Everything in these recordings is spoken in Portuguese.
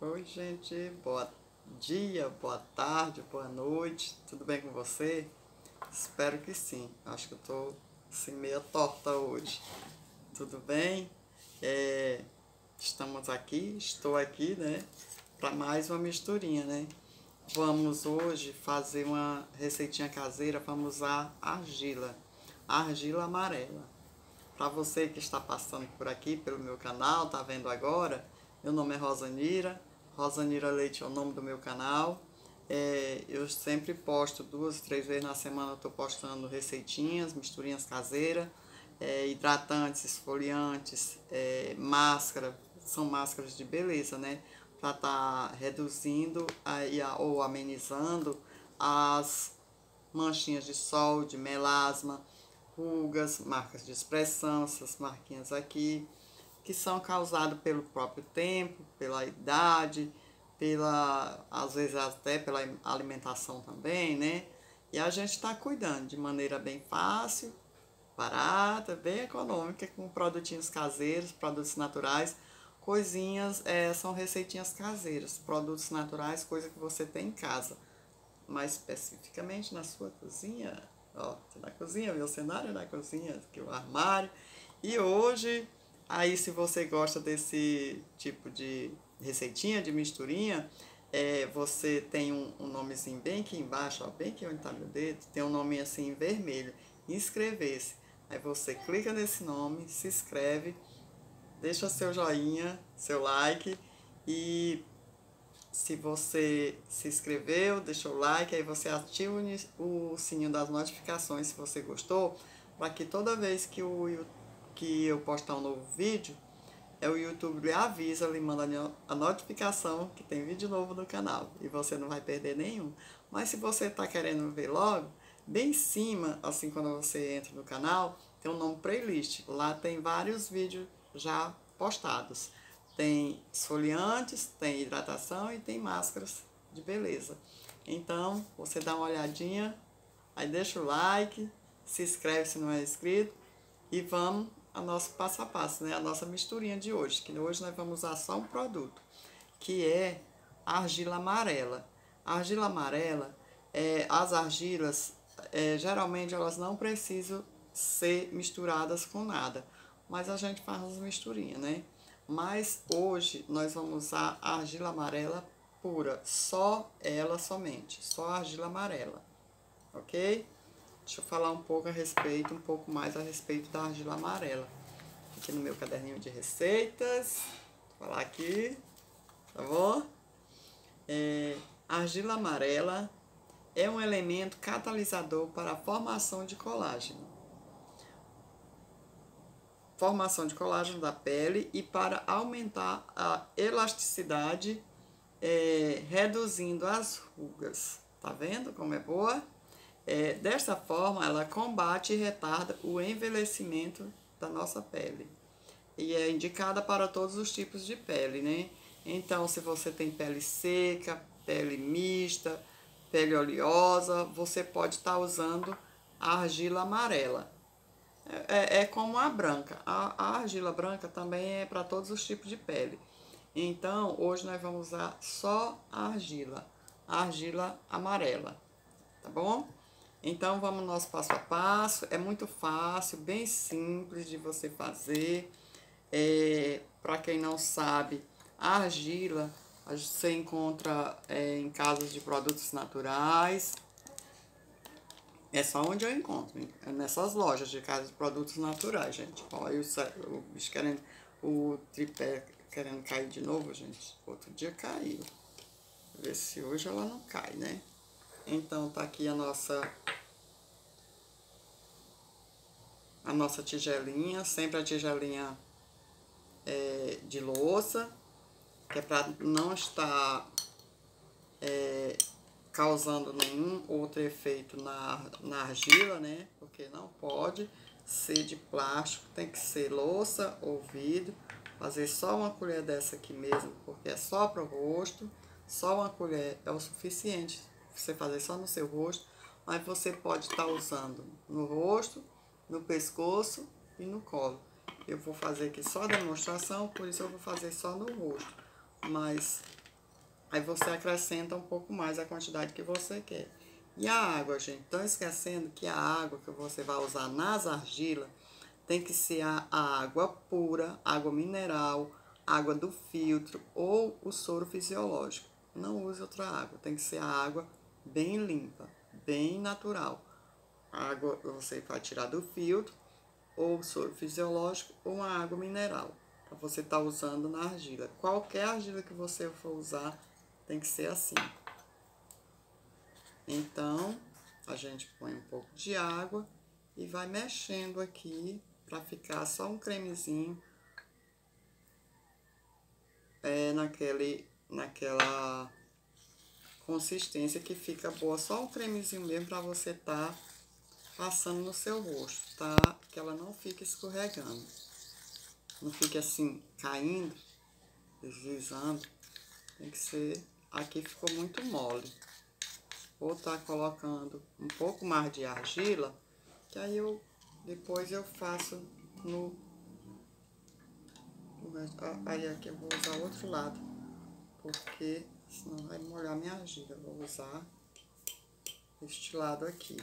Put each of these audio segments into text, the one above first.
Oi, gente, bom dia, boa tarde, boa noite, tudo bem com você? Espero que sim, acho que eu tô assim meio torta hoje. Tudo bem? Estamos aqui, estou aqui, né, para mais uma misturinha, né? Vamos hoje fazer uma receitinha caseira, vamos usar argila amarela. Para você que está passando por aqui, pelo meu canal, tá vendo agora, meu nome é Rosanira, Rosanira Leite é o nome do meu canal. Eu sempre posto 2, 3 vezes na semana, eu estou postando receitinhas, misturinhas caseiras, hidratantes, esfoliantes, máscara, são máscaras de beleza, né? Para estar reduzindo ou amenizando as manchinhas de sol, de melasma, rugas, marcas de expressão, essas marquinhas aqui, que são causadas pelo próprio tempo, pela idade, às vezes até pela alimentação também, né? E a gente está cuidando de maneira bem fácil, barata, bem econômica, com produtinhos caseiros, produtos naturais, coisinhas, são receitinhas caseiras, produtos naturais, coisa que você tem em casa, mais especificamente na sua cozinha. Ó, na cozinha, meu cenário na cozinha, aqui o armário. E hoje, aí se você gosta desse tipo de receitinha, de misturinha, você tem um nomezinho bem aqui embaixo, ó, bem aqui onde está meu dedo, tem um nome assim em vermelho, inscrever-se. Aí você clica nesse nome, se inscreve, deixa seu joinha, seu like e se você se inscreveu, deixou o like, aí você ativa o sininho das notificações se você gostou, para que toda vez que eu postar um novo vídeo, o YouTube lhe avisa, lhe manda a notificação que tem vídeo novo no canal e você não vai perder nenhum. Mas se você está querendo ver logo, bem em cima, assim quando você entra no canal, tem um nome playlist. Lá tem vários vídeos já postados. Tem esfoliantes, tem hidratação e tem máscaras de beleza. Então, você dá uma olhadinha, aí deixa o like, se inscreve se não é inscrito e vamos ao nosso passo a passo, né? A nossa misturinha de hoje, que hoje nós vamos usar só um produto, que é a argila amarela. A argila amarela, as argilas, geralmente elas não precisam ser misturadas com nada, mas a gente faz as misturinhas, né? Mas hoje nós vamos usar a argila amarela pura, só ela somente, só a argila amarela, ok? Deixa eu falar um pouco mais a respeito da argila amarela. Aqui no meu caderninho de receitas, vou falar aqui, tá bom? A argila amarela é um elemento catalisador para a formação de colágeno. Formação de colágeno da pele e para aumentar a elasticidade, reduzindo as rugas. Tá vendo como é boa? Desta forma, ela combate e retarda o envelhecimento da nossa pele. E é indicada para todos os tipos de pele, né? Então, se você tem pele seca, pele mista, pele oleosa, você pode estar usando a argila amarela. É como a branca. A argila branca também é para todos os tipos de pele. Então, hoje nós vamos usar só a argila amarela, tá bom? Então, vamos no nosso passo a passo. É muito fácil, bem simples de você fazer. Para quem não sabe, a argila você encontra em casas de produtos naturais. É só onde eu encontro, hein? É nessas lojas de casa de produtos naturais, gente. Olha o bicho querendo, o tripé querendo cair de novo, gente. Outro dia caiu. Ver se hoje ela não cai, né? Então, tá aqui a nossa tigelinha, sempre a tigelinha de louça, que é para não estar causando nenhum outro efeito na argila, né? Porque não pode ser de plástico, tem que ser louça ou vidro. Fazer só uma colher dessa aqui mesmo, porque é só para o rosto. Só uma colher é o suficiente você fazer só no seu rosto, mas você pode estar usando no rosto, no pescoço e no colo. Eu vou fazer aqui só a demonstração, por isso eu vou fazer só no rosto. Mas Aí você acrescenta um pouco mais a quantidade que você quer. E a água, gente, estão esquecendo que a água que você vai usar nas argilas tem que ser a água pura, água mineral, água do filtro ou o soro fisiológico. Não use outra água, tem que ser a água bem limpa, bem natural. A água você vai tirar do filtro, ou soro fisiológico, ou uma água mineral, para você estar usando na argila. Qualquer argila que você for usar, tem que ser assim. Então, a gente põe um pouco de água e vai mexendo aqui para ficar só um cremezinho naquela consistência que fica boa, só um cremezinho mesmo para você estar passando no seu rosto, tá? Que ela não fique escorregando, não fique assim caindo, deslizando. Tem que ser, aqui ficou muito mole. Vou estar colocando um pouco mais de argila, que aí depois eu faço aí aqui eu vou usar o outro lado, porque senão vai molhar minha argila. Vou usar este lado aqui.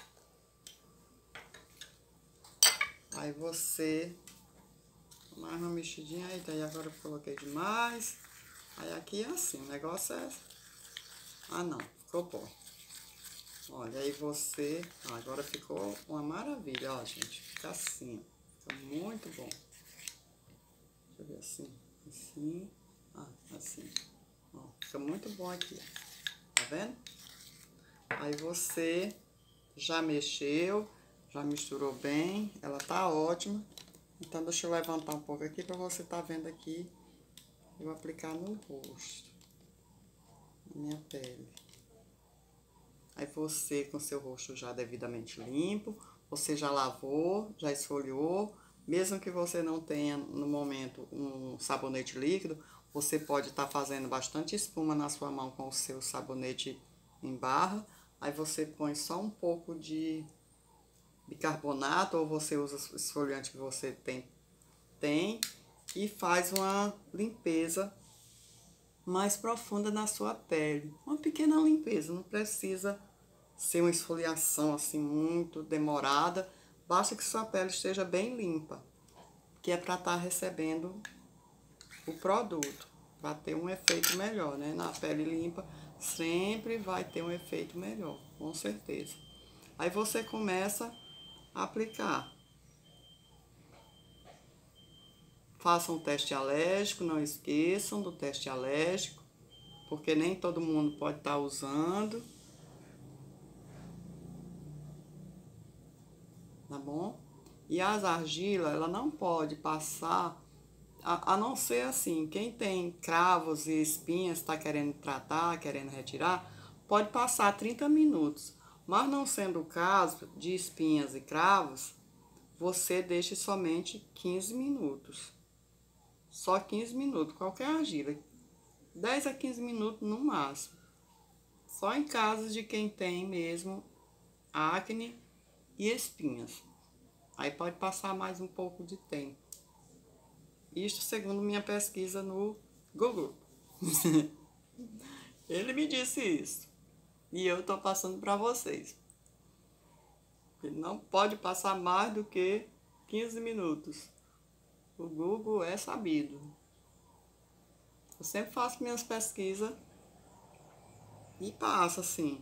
Aí você, mais uma mexidinha aí, daí agora eu coloquei demais. Aí aqui é assim, o negócio é... Ah não, ficou bom. Olha, aí você... Agora ficou uma maravilha, ó, gente. Fica assim, ó. Fica muito bom. Deixa eu ver assim. Assim. Assim. Ó, fica muito bom aqui, ó. Tá vendo? Aí você já mexeu, já misturou bem. Ela tá ótima. Então, deixa eu levantar um pouco aqui pra você tá vendo aqui. Eu vou aplicar no rosto. Na minha pele. Aí você, com seu rosto já devidamente limpo, você já lavou, já esfoliou. Mesmo que você não tenha, no momento, um sabonete líquido, você pode estar fazendo bastante espuma na sua mão com o seu sabonete em barra. Aí você põe só um pouco de bicarbonato, ou você usa o esfoliante que você tem e faz uma limpeza mais profunda na sua pele. Uma pequena limpeza, não precisa ser uma esfoliação assim muito demorada. Basta que sua pele esteja bem limpa, que é para estar recebendo o produto, para ter um efeito melhor, né? Na pele limpa sempre vai ter um efeito melhor, com certeza. Aí você começa a aplicar. Façam um teste alérgico, não esqueçam do teste alérgico, porque nem todo mundo pode estar usando, tá bom? E as argilas, ela não pode passar, a não ser assim, quem tem cravos e espinhas, está querendo tratar, querendo retirar, pode passar 30 minutos. Mas não sendo o caso de espinhas e cravos, você deixe somente 15 minutos. Só 15 minutos, qualquer argila. 10 a 15 minutos no máximo. Só em casos de quem tem mesmo acne e espinhas. Aí pode passar mais um pouco de tempo. Isto segundo minha pesquisa no Google. Ele me disse isso. E eu tô passando para vocês. Ele não pode passar mais do que 15 minutos. O Google é sabido. Eu sempre faço minhas pesquisas e passo assim.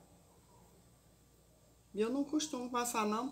E eu não costumo passar não,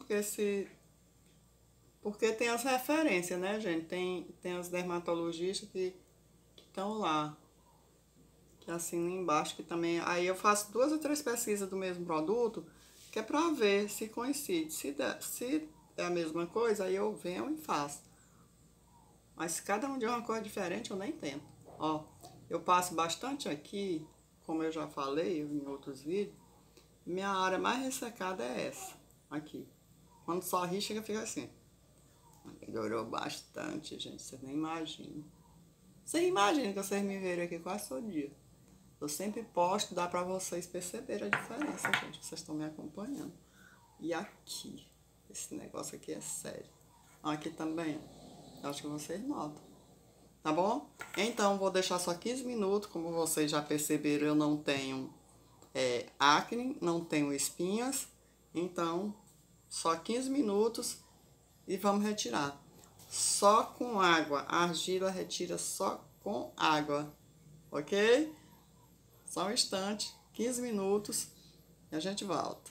porque tem as referências, né, gente? Tem os dermatologistas que estão lá, que assinam embaixo, que também... Aí eu faço 2 ou 3 pesquisas do mesmo produto, que é pra ver se coincide. Se é a mesma coisa, aí eu venho e faço. Mas se cada um de uma coisa diferente, eu nem tento. Ó, eu passo bastante aqui, como eu já falei em outros vídeos, minha área mais ressecada é essa, aqui. Quando sorri, fica assim. Melhorou bastante, gente, vocês nem imaginam. Vocês imaginam que vocês me verem aqui quase todo dia. Eu sempre posto, dá pra vocês perceberem a diferença, gente. Vocês estão me acompanhando. E aqui, esse negócio aqui é sério. Aqui também, ó. Acho que vocês notam. tá bom? Então, vou deixar só 15 minutos. Como vocês já perceberam, eu não tenho acne, não tenho espinhas. Então, só 15 minutos e vamos retirar. Só com água. A argila retira só com água, ok? Só um instante, 15 minutos e a gente volta.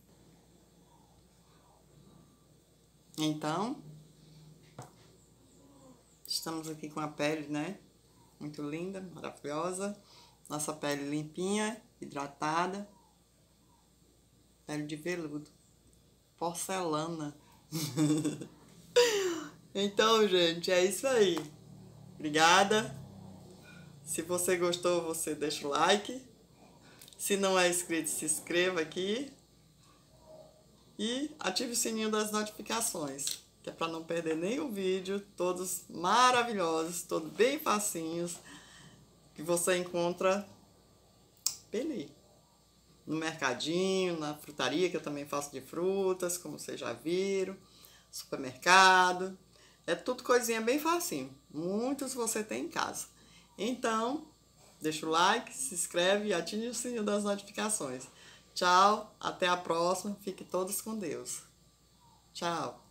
Então, estamos aqui com a pele, né? Muito linda, maravilhosa. Nossa pele limpinha, hidratada. Pele de veludo. Porcelana. Então, gente, é isso aí. Obrigada. Se você gostou, você deixa o like. Se não é inscrito, se inscreva aqui. E ative o sininho das notificações, que é para não perder nenhum vídeo. Todos maravilhosos, todos bem facinhos, que você encontra ali no mercadinho, na frutaria, que eu também faço de frutas, como vocês já viram. Supermercado. É tudo coisinha bem facinho. Muitos você tem em casa. Então, deixa o like, se inscreve e ative o sininho das notificações. Tchau, até a próxima. Fiquem todos com Deus. Tchau.